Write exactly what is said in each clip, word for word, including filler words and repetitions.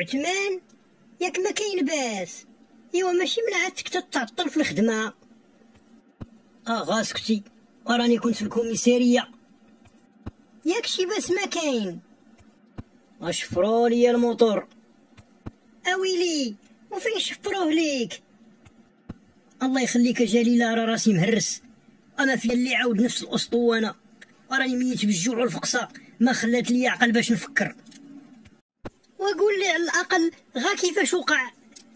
عثمان ياك ما كاين باس. ايوا ماشي من عادتك تتعطل في الخدمه. اه غاسكتي وراني كنت في الكوميساريه. ياك شي باس ما كاين. اشفروا لي الموتور. اويلي وفين شفروه ليك؟ الله يخليك يا جليله راه راسي مهرس. انا في اللي عاود نفس الاسطوانه. راني ميت بالجوع والفقصه ما خلات لي عقل باش نفكر. وقول لي على الاقل غا كيفاش وقع.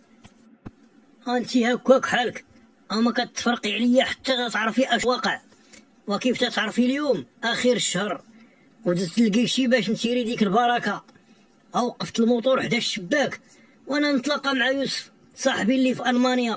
انتي هكاك حالك اما كتفرقي عليا حتى تعرفي اش واقع. وكيف تتعرفي اليوم اخر الشهر ودزت لقيشي باش نشري ديك البركه. اوقفت الموتور حدا الشباك وانا نتلاقى مع يوسف صاحبي اللي في المانيا.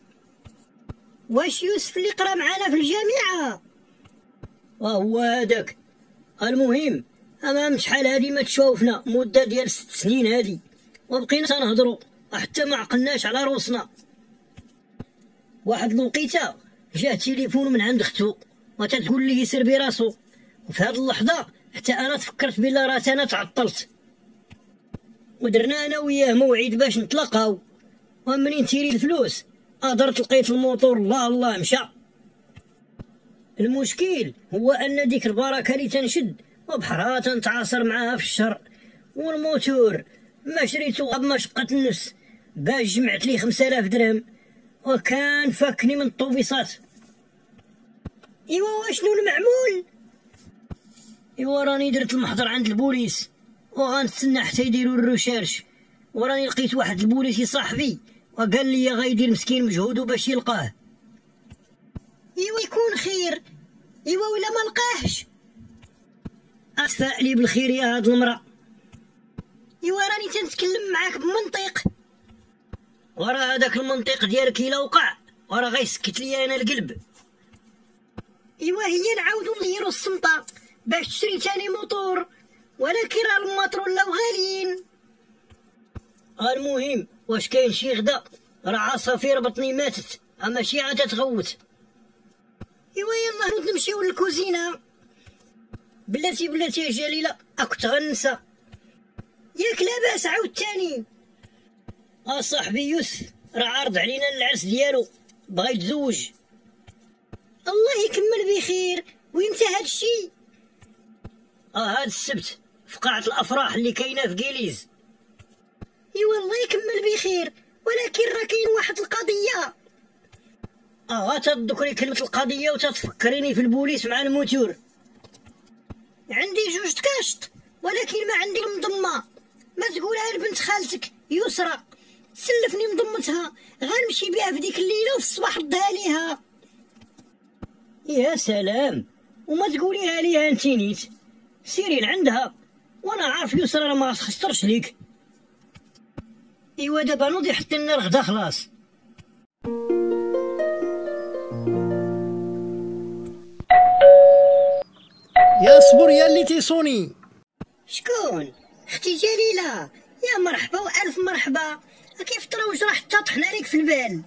واش يوسف اللي قرا معانا في الجامعه؟ وهو هذاك. المهم امام شحال هادي ما تشوفنا مده ديال ست سنين هادي وبقينا تنهضروا حتى ما عقلناش على روسنا. واحد الوقيته جاه تليفون من عند اختو وتتقول لي يسير براسو. وفي هاد اللحظه حتى انا تفكرت بلا راه انا تعطلت. ودرنا انا وياه موعد باش نتلاقاو. ومنين تيري الفلوس قدرت لقيت الموتور الله الله مشى. المشكل هو ان ديك البركه اللي تنشد وبحرها تنتعاصر معاها في الشهر. والموتور ما شريتو غير بمشقة النفس باش جمعت لي خمسة آلاف درهم وكان فاكني من الطوبيصات. ايوا واشنو المعمول؟ ايوا راني درت المحضر عند البوليس وغنتسنى حتى يديروا الريشيرش. وراني لقيت واحد البوليسي صاحبي وقال لي غايدير مسكين مجهودو باش يلقاه. ايوا يكون خير. ايوا ولا ما لقاهش اتفائلي بالخير يا هاد المرا. ايوا راني تنتكلم معاك بمنطق. ورا هذاك المنطق ديالك الا وقع ورا غيسكت لي انا القلب. ايوا هي نعاودو نغيرو السمطه باش تشري تاني موتور ولكن راه الماطر ولاو غاليين. المهم واش كاين شي غدا؟ راه عصافير بطني ماتت اما شي عاد تغوت. ايوا يلا نوض نمشيو للكوزينه. بلاتي بلاتي يا جليله كنت غنسى. ياك لاباس عاوتاني؟ اه صاحبي يوسف راه عارض علينا العرس ديالو بغا يتزوج. الله يكمل بخير. ويمتى هاد الشي؟ اه هاد السبت في قاعة الافراح اللي كاينه في كيليز. ايوا الله يكمل بخير ولكن راه كاين واحد القضيه. اه غتذكري كلمه القضيه وتتفكريني في البوليس مع الموتور. عندي جوج كاشط ولكن ما عندي المضمه. ما تقولها لبنت خالتك يسرى تسلفني مضمتها غنمشي بها في ديك الليله وفي الصباح ردها ليها. يا سلام وما تقوليها ليها انت نيت. سيري لعندها وانا عارف يسرى راه ما خسرش ليك. ايوا دابا نوضي حتى لنا الغدا خلاص. يا صبر يا اللي تيصوني. شكون؟ اختي جليله. يا مرحبا والف مرحبا. كيف تروج راه حتى طحنا ليك في البال.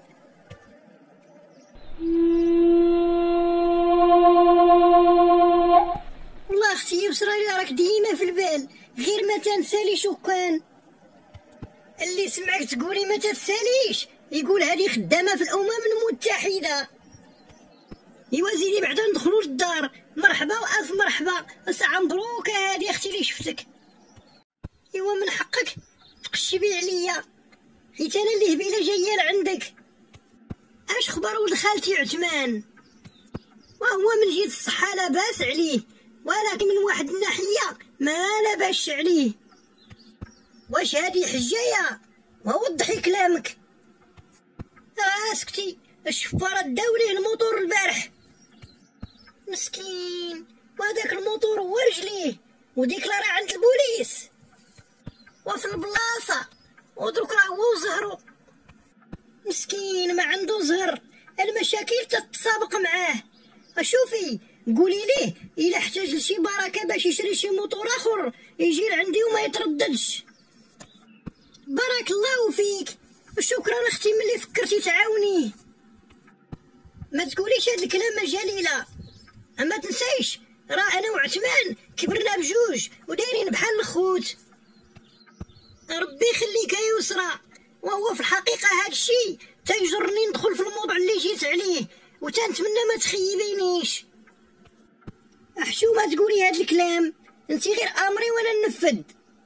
والله اختي يسرى راك ديما في البال غير ما تنساليش وكان. اللي سمعك تقولي ما تتساليش يقول هذه خدامه في الامم المتحده. ايوا زيدي بعدا ندخلوا للدار. مرحبا والف مرحبا. ساعه مبروكه هذه اختي اللي شفتك. ايوا من حقك تقشبي عليا حيت انا اللي هبيله جايه لعندك. اش خبر ولد خالتي عثمان؟ وهو من جهه الصحه لاباس عليه ولكن من واحد الناحيه ما لاباس عليه. واش هادي حجايه؟ ووضحي كلامك. اسكتي الشفاره داو ليه الموتور البارح مسكين. وهداك الموتور هو رجليه وديك راه عند البوليس وفي البلاصه ودروك راه هو وزهرو مسكين ما عنده زهر. المشاكل تتسابق معاه. شوفي قولي ليه الا احتاج لشي بركه باش يشري شي موتور اخر يجي لعندي وما يترددش. بارك الله فيك. شكرا اختي ملي فكرتي تعاونيه. ما تقوليش هاد الكلام يا جليله. اما تنسايش راه انا وعثمان كبرنا بجوج ودايرين بحال الخوت. ربي يخليك يا يسرى. وهو في الحقيقة هاد الشي تيجرني ندخل في الموضوع اللي جيت عليه، وتنتمنى ما تخيبينيش. حشومة تقولي هاد الكلام، انتي غير امري وانا ننفذ.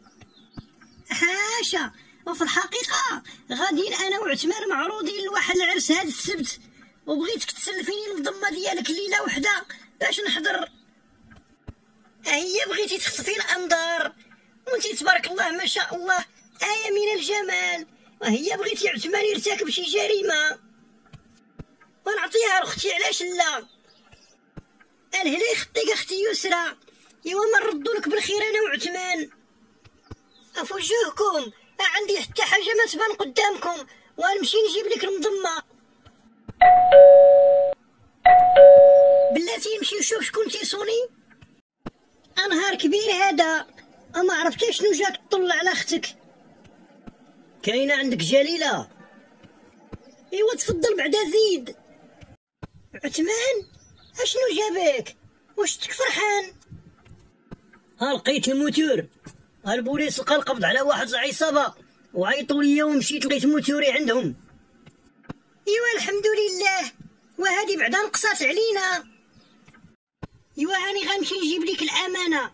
حاشا، وفي الحقيقة غاديين انا وعثمان معروضين لواحد العرس هاد السبت، وبغيتك تسلفيني الضمة ديالك ليلة وحدة باش نحضر. هي بغيتي تخطفي الانظار، وانتي تبارك الله ما شاء الله آية من الجمال، وهي بغيتي عثمان يرتكب شي جريمة ونعطيها لختي، علاش لا؟ الهلا يخطيك اختي يسرى. ايوا ما نردو لك بالخير انا وعثمان. افوجوهكم، ما عندي حتى حاجه ما تبان قدامكم، ونمشي نجيب لك المضمه. بلاتي نمشي نشوف شكون تيصوني. نهار كبير هذا، اما عرفتي شنو جاك تطلع على اختك؟ كاينه عندك جليله؟ ايوا تفضل بعدا زيد. عثمان اشنو جابك؟ واش تك فرحان؟ ها لقيت الموتور، البوليس لقى القبض على واحد العصابه وعيطوا ليا ومشيت لقيت موتوري عندهم. ايوا الحمد لله، وهذه بعدا نقصات علينا. ايوا هاني غنمشي نجيب لك الامانه.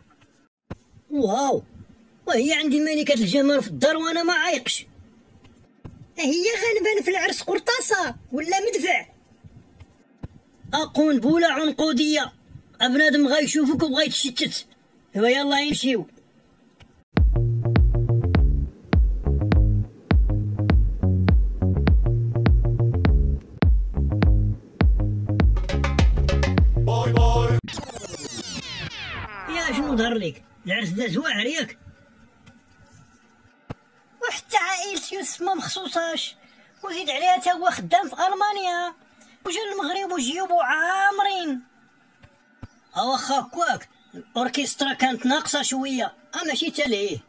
واو، وهي عندي ملكة الجمال في الدار وانا ما عايقش. هي غنبان في العرس قرطاسه ولا مدفع؟ اقون بولا عنقوديه، ابنادم غايشوفك وبغا يتشتت. ايوا يلا يمشيو. باي باي. يا شنو ظهر لك؟ العرس داز واعر ياك؟ وحتى عائلة يوسف ما مخصوصاش، وزيد عليها تا هو خدام في المانيا، وجا المغرب وجيوبو عامرين. ها واخا هكاك الاوركسترا كانت ناقصه شويه، اما ماشي تا ليه.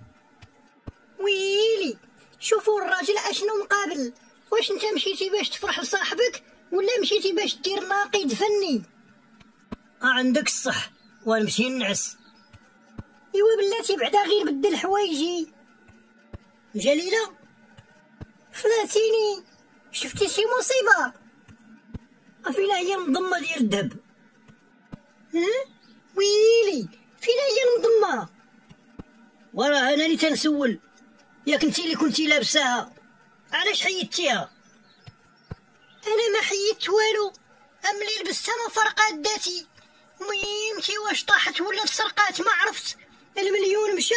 ويلي شوفوا الراجل اشنو مقابل، واش انت مشيتي باش تفرح لصاحبك ولا مشيتي باش دير ناقد فني؟ عندك الصح، ونمشي نعس. ايوا بلاتي بعدا غير بدل حوايجي. جليله فلاتيني، شفتي شي مصيبه؟ فينا هي المضمه ديال الذهب؟ ها ويلي فينا هي المضمه؟ وراه انا اللي تنسول، ياك انتي اللي كنتي لابساها، علاش حيدتيها؟ انا ما حيدت والو، ام اللي لبستها ما فرقات ذاتي. ميمتي واش طاحت ولا تسرقات ما عرفت، المليون مشى.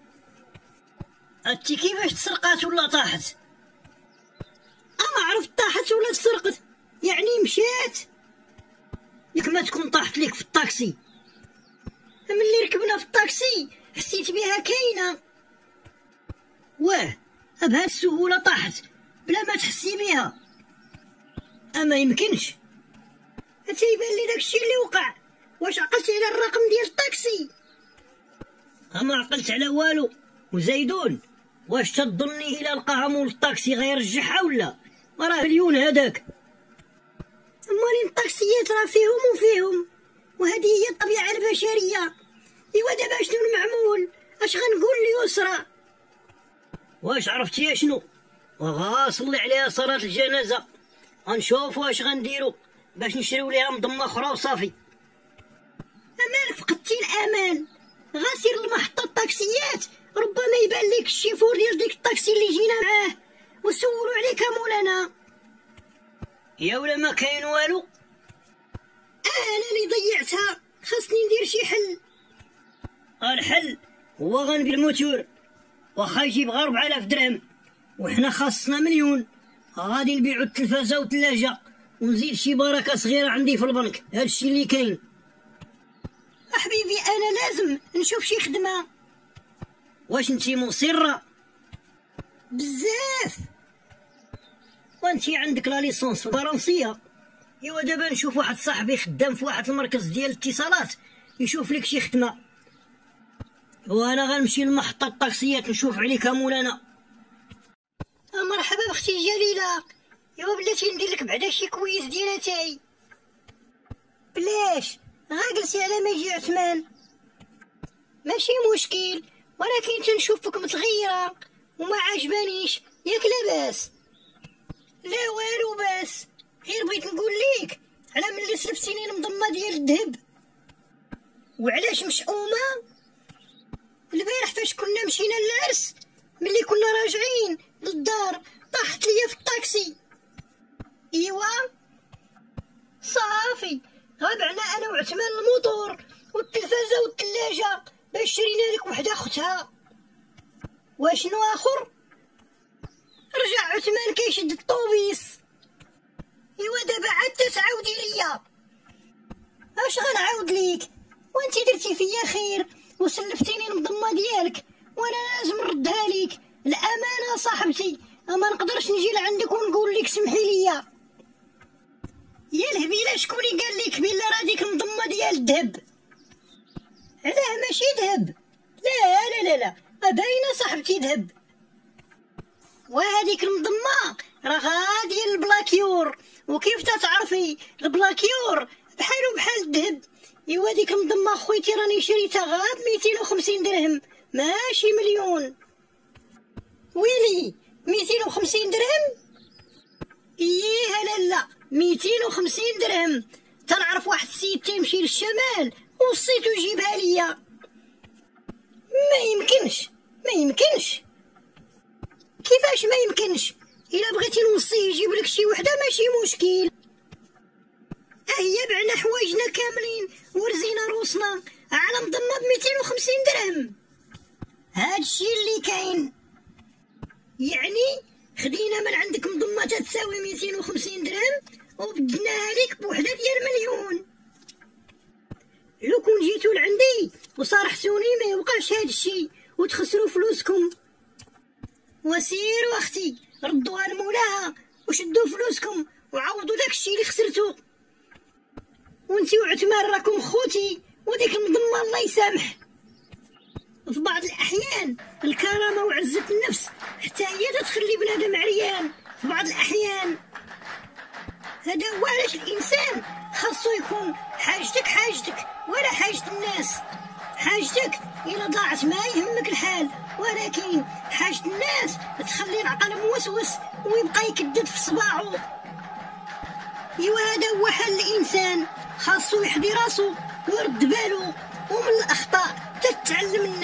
انتي كيفاش تسرقات ولا طاحت؟ اما عرفت طاحت ولا تسرقت، يعني مشات. ياك ما تكون طاحت ليك في الطاكسي، ملي ركبنا في الطاكسي حسيت بها كاينه. واه بهاد السهوله طاحت بلا ما تحسي بها؟ اما يمكنش، تيبان لي داكشي اللي وقع. واش عقلتي على الرقم ديال الطاكسي؟ اما عقلت على والو. وزيدون واش تظني الى لقاها مول الطاكسي غيرجعها ولا؟ راه مليون هذاك. امالين الطاكسيات راه فيهم وفيهم، وهذه هي الطبيعه البشريه. ايوا دابا شنو المعمول؟ اش غنقول ليسرى؟ واش عرفتي شنو؟ وغا صلي عليها صلاه الجنازه، غنشوفوا واش غنديروا باش نشريو ليها مضمه اخرى وصافي. امالك فقدتي الامان، غا سير لمحطه الطاكسيات، ربما يبان لك الشيفور ديال ديك الطاكسي اللي جينا معاه وسولوا عليك مولانا. يا ولا ما كاين والو، انا اللي ضيعتها، خاصني ندير شي حل. الحل هو غنبيع الموتور، واخا يجيب غير ربعة آلاف درهم، وحنا خاصنا مليون. غادي نبيعو التلفازه والثلاجه ونزيد شي بركه صغيره عندي في البنك. هادشي اللي كاين. حبيبي انا لازم نشوف شي خدمه. واش انتي مصره؟ بزاف. وانتي عندك لا ليسونس فرنسيه؟ ايوا دابا نشوف واحد صاحبي خدام في واحد المركز ديال الاتصالات يشوف لك شي خدمه، وانا غنمشي لمحطه الطاكسيات نشوف عليك مولانا. مرحبا بختي جليله. ايوا بلاتي ندير لك بعدا شي كويس ديال اتاي. بلاش، غا جلسي على ما يجي عثمان. ماشي مشكل، ولكن تنشوفك متغيره وما عجبانيش ياك لاباس؟ لا والو باس، غير بغيت نقول ليك على ملي سلفتيني المضمه ديال الذهب. وعلاش مشؤومه؟ البارح فاش كنا مشينا للعرس، ملي كنا راجعين للدار طاحت ليا في الطاكسي. ايوا صافي غابعنا انا وعثمان الموطور والتلفازه والثلاجه باش شرينا لك وحده اختها. واشنو اخر؟ رجع عثمان كيشد الطوبيس. ايوا دابا عاد تتعاودي ليا. اش غنعاود ليك وانتي درتي فيا خير وسلفتيني المضمه ديالك وانا لازم نردها ليك. الامانه صاحبتي، اما نقدرش نجي لعندك ونقول لك سمحي ليا. يا الهبيله شكون اللي قال لك بلا راه ديك المضمه ديال الذهب؟ علاه ماشي ذهب؟ لا لا لا لا باينه صاحبتي ذهب. وهذيك المضمه راه غاديه للبلاكيور، وكيف تتعرفي البلاكيور بحالو بحال الذهب. ايوا ديك المضمه خويتي راني شريتها غا بميتين وخمسين درهم ماشي مليون. ويلي ميتين وخمسين درهم؟ ايه لا لا ميتين وخمسين درهم. تنعرف واحد السيد تيمشي للشمال وصيتو يجيبها ليا. ما يمكنش ما يمكنش. كيفاش ما يمكنش؟ الا بغيتي نوصيه يجيب لك شي وحده ماشي مشكل. هي بعنا حوايجنا كاملين ورزينا روسنا على مضمه ب ميتين وخمسين درهم. هادشي اللي كاين. يعني خدينا من عندك مضمه تتساوي ميتين وخمسين درهم وبدناها ليك بوحده ديال مليون. لو كون جيتو لعندي وصارحتوني ما يوقعش هادشي وتخسروا فلوسكم. وسيروا اختي ردوها لمولاها وشدوا فلوسكم وعوضوا داكشي اللي خسرتو. وانتي وعثمان راكم خوتي، وديك المضمه الله يسامح. في بعض الاحيان الكرامه وعزه النفس حتى هي تتخلي بنادم عريان في بعض الاحيان. هذا هو علاش الانسان خاصو يكون حاجتك حاجتك ولا حاجه الناس. حاجتك الا ضاعت ما يهمك الحال، ولكن حاجه الناس تخلي العقل موسوس ويبقى يكدد في صباعو. ايوا هذا هو حال الانسان، خاصو يحدي راسو ويرد بالو، ومن الاخطاء تتعلم الناس.